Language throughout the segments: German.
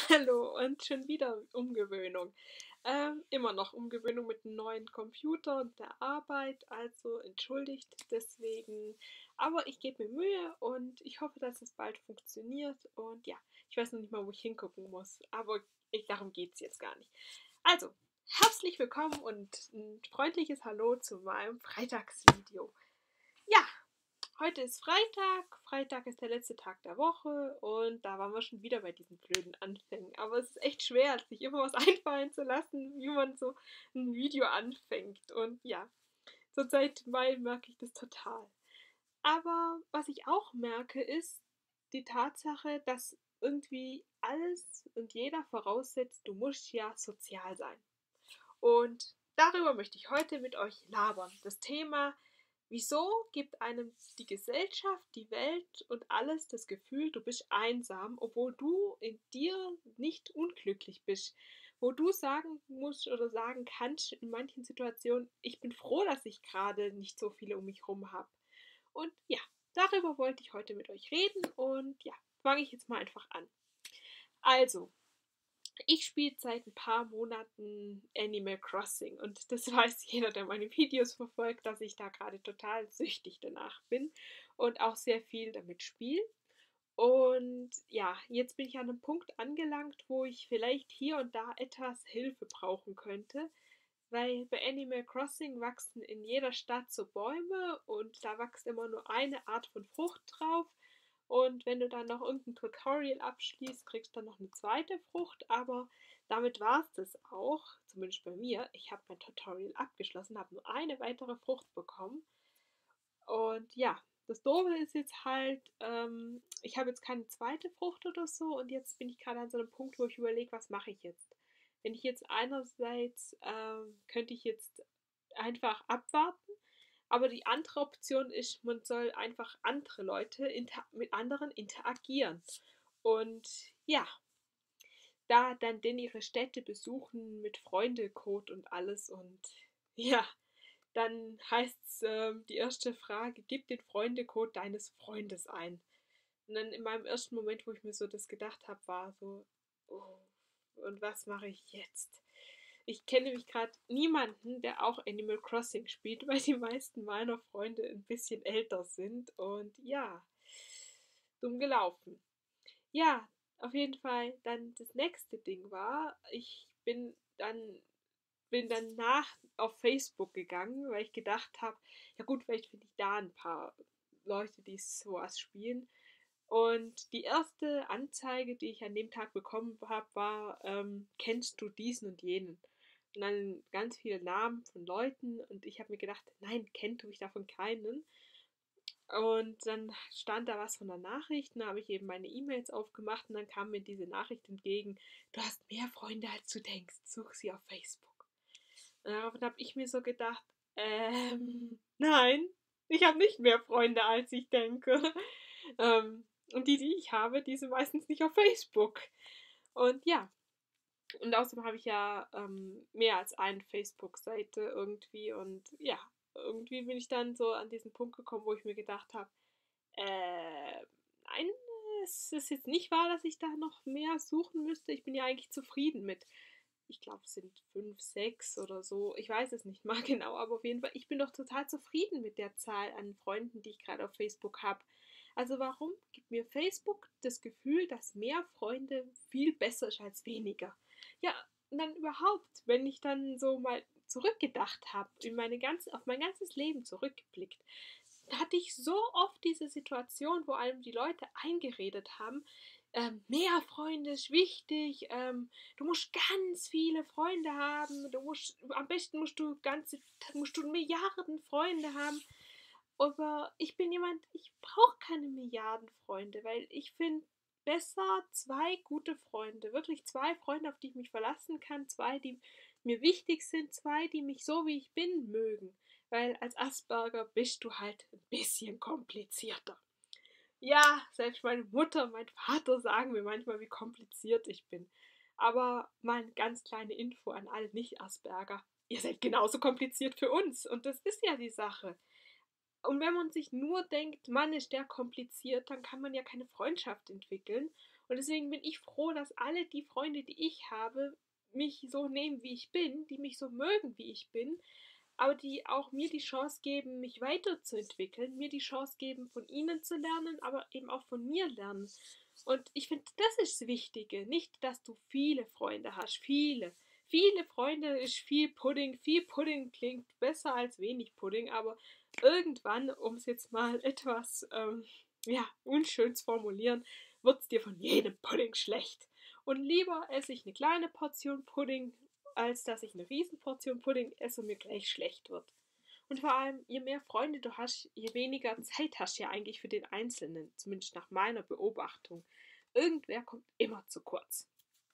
Hallo und schon wieder Umgewöhnung. Immer noch Umgewöhnung mit 'nem neuen Computer und der Arbeit, also entschuldigt deswegen. Aber ich gebe mir Mühe und ich hoffe, dass es bald funktioniert. Und ja, ich weiß noch nicht mal, wo ich hingucken muss, aber darum geht es jetzt gar nicht. Also, herzlich willkommen und ein freundliches Hallo zu meinem Freitagsvideo. Ja, heute ist Freitag. Freitag ist der letzte Tag der Woche und da waren wir schon wieder bei diesen blöden Anfängen. Aber es ist echt schwer, sich immer was einfallen zu lassen, wie man so ein Video anfängt. Und ja, zur Zeit Mai merke ich das total. Aber was ich auch merke, ist die Tatsache, dass irgendwie alles und jeder voraussetzt, du musst ja sozial sein. Und darüber möchte ich heute mit euch labern. Das Thema: Wieso gibt einem die Gesellschaft, die Welt und alles das Gefühl, du bist einsam, obwohl du in dir nicht unglücklich bist? Wo du sagen musst oder sagen kannst in manchen Situationen, ich bin froh, dass ich gerade nicht so viele um mich herum habe. Und ja, darüber wollte ich heute mit euch reden und ja, fange ich jetzt mal einfach an. Also, ich spiele seit ein paar Monaten Animal Crossing und das weiß jeder, der meine Videos verfolgt, dass ich da gerade total süchtig danach bin und auch sehr viel damit spiele. Und ja, jetzt bin ich an einem Punkt angelangt, wo ich vielleicht hier und da etwas Hilfe brauchen könnte, weil bei Animal Crossing wachsen in jeder Stadt so Bäume und da wächst immer nur eine Art von Frucht drauf. Und wenn du dann noch irgendein Tutorial abschließt, kriegst du dann noch eine zweite Frucht. Aber damit war es das auch, zumindest bei mir. Ich habe mein Tutorial abgeschlossen, habe nur eine weitere Frucht bekommen. Und ja, das Doofe ist jetzt halt, ich habe jetzt keine zweite Frucht oder so und jetzt bin ich gerade an so einem Punkt, wo ich überlege, was mache ich jetzt? Wenn ich jetzt einerseits, könnte ich jetzt einfach abwarten, aber die andere Option ist, man soll einfach andere Leute mit anderen interagieren. Und ja, da dann denn ihre Städte besuchen mit Freundecode und alles und ja, dann heißt's, die erste Frage: „Gib den Freundecode deines Freundes ein.“ Und dann in meinem ersten Moment, wo ich mir so das gedacht habe, war so: „Oh, und was mache ich jetzt?“ Ich kenne nämlich gerade niemanden, der auch Animal Crossing spielt, weil die meisten meiner Freunde ein bisschen älter sind und ja, dumm gelaufen. Ja, auf jeden Fall dann das nächste Ding war, ich bin dann nach auf Facebook gegangen, weil ich gedacht habe, ja gut, vielleicht finde ich da ein paar Leute, die sowas spielen. Und die erste Anzeige, die ich an dem Tag bekommen habe, war, kennst du diesen und jenen? Und dann ganz viele Namen von Leuten und ich habe mir gedacht, nein, kennt tue ich davon keinen. Und dann stand da was von der Nachricht, dann habe ich eben meine E-Mails aufgemacht und dann kam mir diese Nachricht entgegen, du hast mehr Freunde als du denkst, such sie auf Facebook. Und daraufhin habe ich mir so gedacht, nein, ich habe nicht mehr Freunde, als ich denke. Und die ich habe, die sind meistens nicht auf Facebook. Und ja, und außerdem habe ich ja mehr als eine Facebook-Seite irgendwie. Und ja, irgendwie bin ich dann so an diesen Punkt gekommen, wo ich mir gedacht habe, nein, es ist jetzt nicht wahr, dass ich da noch mehr suchen müsste. Ich bin ja eigentlich zufrieden mit, ich glaube, es sind 5, 6 oder so. Ich weiß es nicht mal genau, aber auf jeden Fall, ich bin doch total zufrieden mit der Zahl an Freunden, die ich gerade auf Facebook habe. Also warum gibt mir Facebook das Gefühl, dass mehr Freunde viel besser ist als weniger? Ja, und dann überhaupt, wenn ich dann so mal zurückgedacht habe, auf mein ganzes Leben zurückgeblickt, hatte ich so oft diese Situation, wo einem die Leute eingeredet haben, mehr Freunde ist wichtig, du musst ganz viele Freunde haben, am besten musst du Milliarden Freunde haben. Aber ich bin jemand, ich brauche keine Milliarden Freunde, weil ich finde besser zwei gute Freunde, wirklich zwei Freunde, auf die ich mich verlassen kann, zwei, die mir wichtig sind, zwei, die mich so wie ich bin mögen. Weil als Asperger bist du halt ein bisschen komplizierter. Ja, selbst meine Mutter und mein Vater sagen mir manchmal, wie kompliziert ich bin. Aber mal eine ganz kleine Info an alle Nicht-Asperger. Ihr seid genauso kompliziert für uns. Und das ist ja die Sache. Und wenn man sich nur denkt, Mann, ist der kompliziert, dann kann man ja keine Freundschaft entwickeln. Und deswegen bin ich froh, dass alle die Freunde, die ich habe, mich so nehmen, wie ich bin, die mich so mögen, wie ich bin, aber die auch mir die Chance geben, mich weiterzuentwickeln, mir die Chance geben, von ihnen zu lernen, aber eben auch von mir lernen. Und ich finde, das ist das Wichtige. Nicht, dass du viele Freunde hast. Viele. Viele Freunde ist viel Pudding. Viel Pudding klingt besser als wenig Pudding, aber irgendwann, um es jetzt mal etwas ja, unschön zu formulieren, wird es dir von jedem Pudding schlecht. Und lieber esse ich eine kleine Portion Pudding, als dass ich eine Riesenportion Pudding esse und mir gleich schlecht wird. Und vor allem, je mehr Freunde du hast, je weniger Zeit hast du ja eigentlich für den Einzelnen, zumindest nach meiner Beobachtung. Irgendwer kommt immer zu kurz.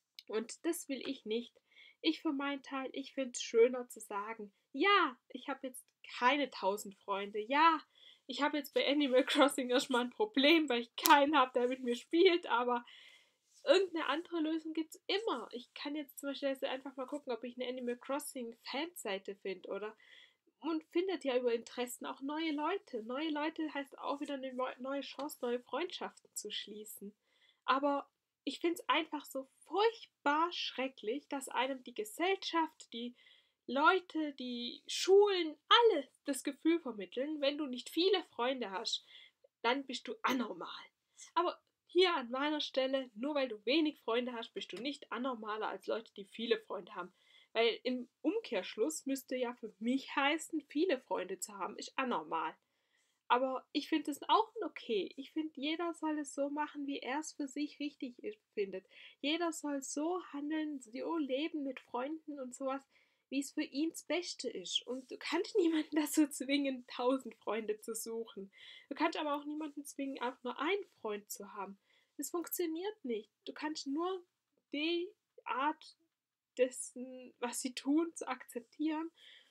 Und das will ich nicht. Ich für meinen Teil, ich finde es schöner zu sagen, ja, ich habe jetzt keine 1000 Freunde. Ja, ich habe jetzt bei Animal Crossing erstmal ein Problem, weil ich keinen habe, der mit mir spielt, aber irgendeine andere Lösung gibt es immer. Ich kann jetzt zum Beispiel einfach mal gucken, ob ich eine Animal Crossing Fanseite finde oder man findet ja über Interessen auch neue Leute. Neue Leute heißt auch wieder eine neue Chance, neue Freundschaften zu schließen. Aber ich finde es einfach so furchtbar schrecklich, dass einem die Gesellschaft, die Leute, die Schulen, alle das Gefühl vermitteln, wenn du nicht viele Freunde hast, dann bist du anormal. Aber hier an meiner Stelle, nur weil du wenig Freunde hast, bist du nicht anormaler als Leute, die viele Freunde haben. Weil im Umkehrschluss müsste ja für mich heißen, viele Freunde zu haben, ist anormal. Aber ich finde es auch okay. Ich finde, jeder soll es so machen, wie er es für sich richtig findet. Jeder soll so handeln, so leben mit Freunden und sowas, wie es für ihn das Beste ist. Und du kannst niemanden dazu zwingen, 1000 Freunde zu suchen. Du kannst aber auch niemanden zwingen, einfach nur einen Freund zu haben. Das funktioniert nicht. Du kannst nur die Art dessen, was sie tun, zu akzeptieren.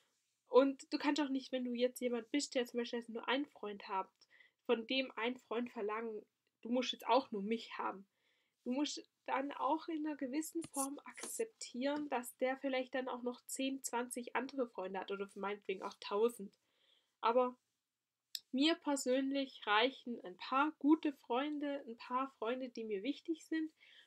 Und du kannst auch nicht, wenn du jetzt jemand bist, der zum Beispiel nur einen Freund hat, von dem einen Freund verlangen, du musst jetzt auch nur mich haben. Du musst dann auch in einer gewissen Form akzeptieren, dass der vielleicht dann auch noch 10, 20 andere Freunde hat oder meinetwegen auch 1000. Aber mir persönlich reichen ein paar gute Freunde, ein paar Freunde, die mir wichtig sind.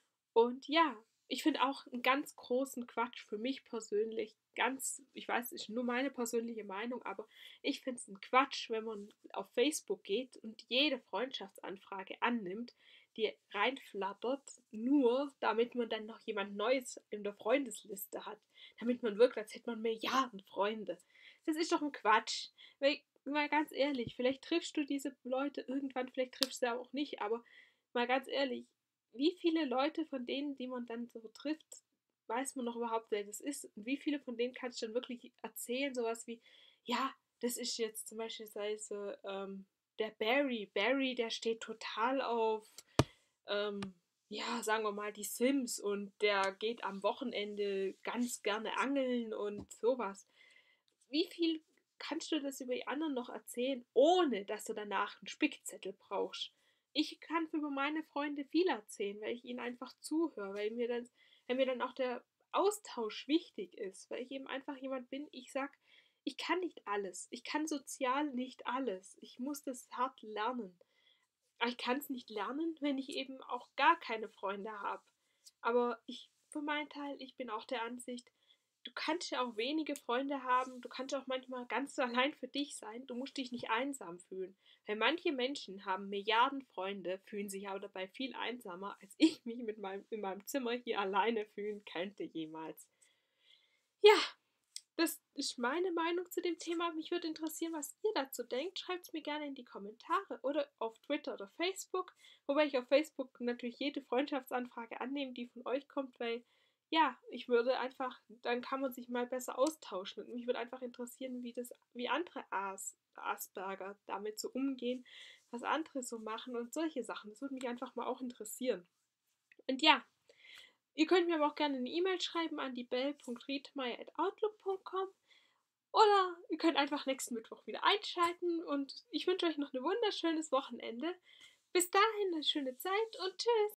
Und ja, ich finde auch einen ganz großen Quatsch für mich persönlich, ganz, ich weiß, ist nur meine persönliche Meinung, aber ich finde es ein Quatsch, wenn man auf Facebook geht und jede Freundschaftsanfrage annimmt, die reinflattert, nur damit man dann noch jemand Neues in der Freundesliste hat. Damit man wirkt, als hätte man Milliarden Freunde. Das ist doch ein Quatsch. Weil, mal ganz ehrlich, vielleicht triffst du diese Leute irgendwann, vielleicht triffst du sie auch nicht, aber mal ganz ehrlich, wie viele Leute von denen, die man dann so trifft, weiß man noch überhaupt, wer das ist? Und wie viele von denen kannst du dann wirklich erzählen, sowas wie, ja, das ist jetzt zum Beispiel sei so, der Barry. Barry, der steht total auf, ähm, ja, sagen wir mal, die Sims und der geht am Wochenende ganz gerne angeln und sowas. Wie viel kannst du das über die anderen noch erzählen, ohne dass du danach einen Spickzettel brauchst? Ich kann über meine Freunde viel erzählen, weil ich ihnen einfach zuhöre, weil mir dann auch der Austausch wichtig ist, weil ich eben einfach jemand bin, ich sag, ich kann nicht alles. Ich kann sozial nicht alles. Ich muss das hart lernen. Aber ich kann es nicht lernen, wenn ich eben auch gar keine Freunde habe. Aber ich, für meinen Teil, ich bin auch der Ansicht, du kannst ja auch wenige Freunde haben, du kannst auch manchmal ganz allein für dich sein, du musst dich nicht einsam fühlen. Weil manche Menschen haben Milliarden Freunde, fühlen sich aber dabei viel einsamer, als ich mich in meinem Zimmer hier alleine fühlen könnte jemals. Ja, das ist meine Meinung zu dem Thema. Mich würde interessieren, was ihr dazu denkt. Schreibt es mir gerne in die Kommentare oder auf Twitter oder Facebook. Wobei ich auf Facebook natürlich jede Freundschaftsanfrage annehme, die von euch kommt, weil ja, ich würde einfach, dann kann man sich mal besser austauschen. Und mich würde einfach interessieren, wie andere Asperger damit so umgehen, was andere so machen und solche Sachen. Das würde mich einfach mal auch interessieren. Und ja, ihr könnt mir aber auch gerne eine E-Mail schreiben an die bell.riedmeier@outlook.com oder ihr könnt einfach nächsten Mittwoch wieder einschalten und ich wünsche euch noch ein wunderschönes Wochenende. Bis dahin eine schöne Zeit und tschüss.